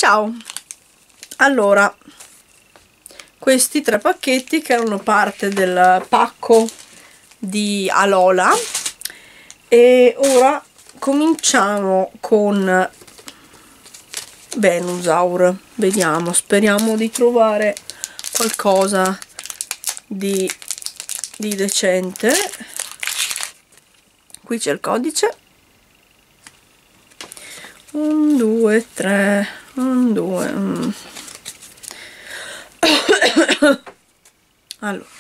Ciao! Allora, questi 3 pacchetti che erano parte del pacco di Alola, e ora cominciamo con Venusaur. Vediamo, speriamo di trovare qualcosa di decente. Qui c'è il codice. 1 2 3 1 2 allora,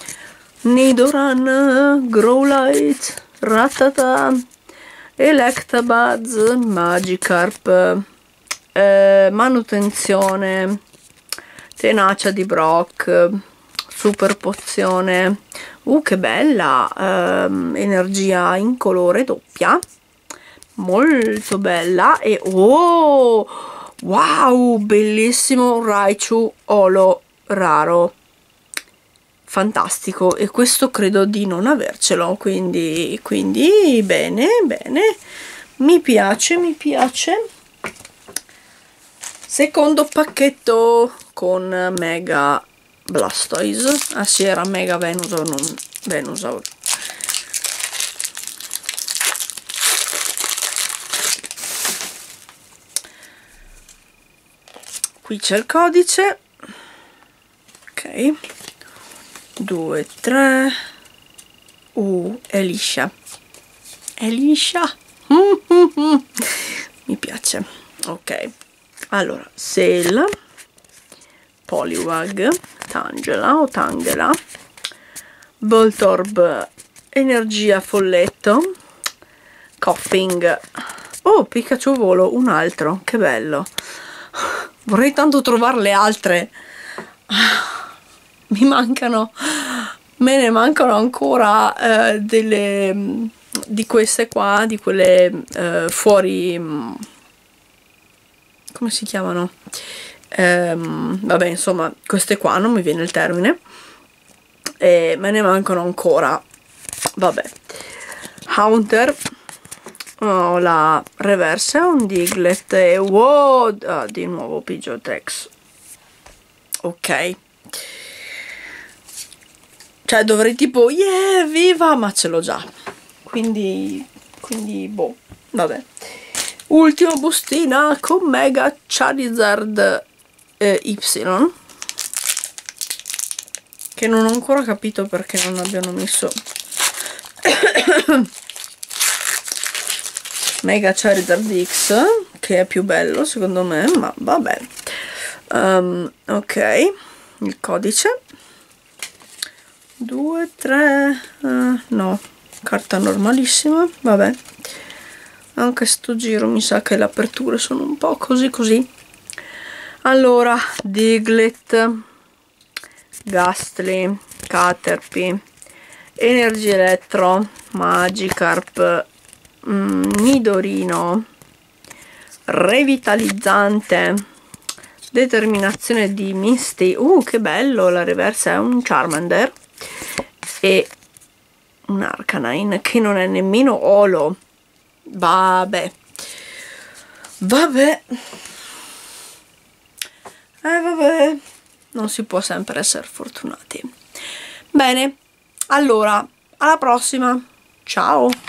Nidoran, Growlithe, Rattata, Electabuzz, Magikarp, manutenzione, tenacia di Brock, super pozione, che bella, energia in colore doppia, molto bella, e oh wow, bellissimo Raichu Holo raro, fantastico, e questo credo di non avercelo, quindi bene, mi piace. Secondo pacchetto con Mega Blastoise. Ah sì, era Mega Venusaur, non Venusaur. Qui c'è il codice. Ok, 2 3 è liscia, mi piace. Ok, allora, Sale, Poliwag, Tangela, Voltorb, energia folletto, Coughing, oh, Pikachu volo, un altro, che bello. Vorrei tanto trovare le altre, me ne mancano ancora delle di queste qua, di quelle fuori, come si chiamano? Vabbè, insomma, queste qua, non mi viene il termine, e me ne mancano ancora. Vabbè, Haunter, la reverse, un Diglett, e wow, di nuovo Pidgeotrex. Ok, cioè dovrei tipo yeah, viva, ma ce l'ho già, quindi boh, vabbè. Ultima bustina con Mega Charizard Y, che non ho ancora capito perché non abbiano messo Mega Charizard X, che è più bello secondo me, ma vabbè. Ok, il codice 2 3 no, carta normalissima, vabbè. Anche sto giro mi sa che le aperture sono un po' così. Allora, Diglett, Gastly, Caterpie, Energia Elettro, Magikarp, Nidorino, Revitalizzante, Determinazione di Misty, che bello, la reversa è un Charmander, e un Arcanine che non è nemmeno Holo. Vabbè, non si può sempre essere fortunati. Bene, allora, alla prossima, ciao!